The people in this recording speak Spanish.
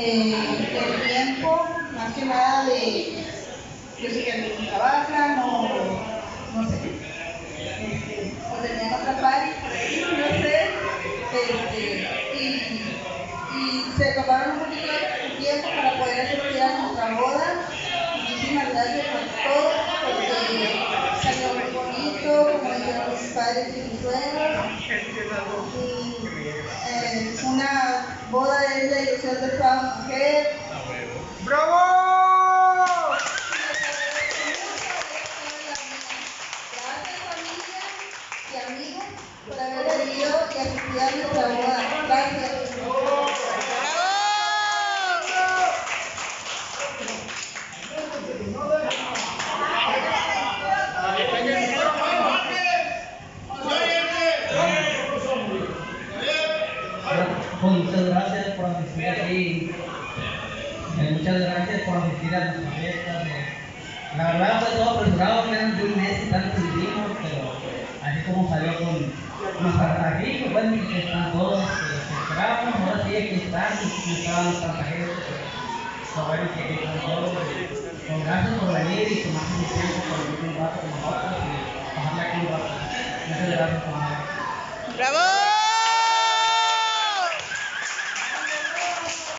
el tiempo, más que nada yo sé que algunos trabajan no sé, o tenían otra party por ahí, no sé, y se tomaron un poquito de su tiempo para poder asistir a nuestra boda. Muchísimas gracias a todos porque salió muy bonito, como dijeron mis padres y mis suegros. Y una boda es la ilusión de toda mujer. ¡Bravo! Gracias familia y amigos por haber venido y asistir a nuestra boda. Gracias. Pues muchas gracias por asistir aquí. Muchas gracias por asistir a nuestra fiesta. La verdad fue todo apresurado, menos de un mes y tanto vivimos, pero así como salió con nuestra aquí, pues bueno, que están todos que esperábamos, ahora sí aquí están, y estaban los pasajeros, pues bueno, que están todos. Pues gracias por venir y tomarse su tiempo por venir un rato con nosotros y pasarle aquí un rato. Muchas gracias por venir. ¡Bravo!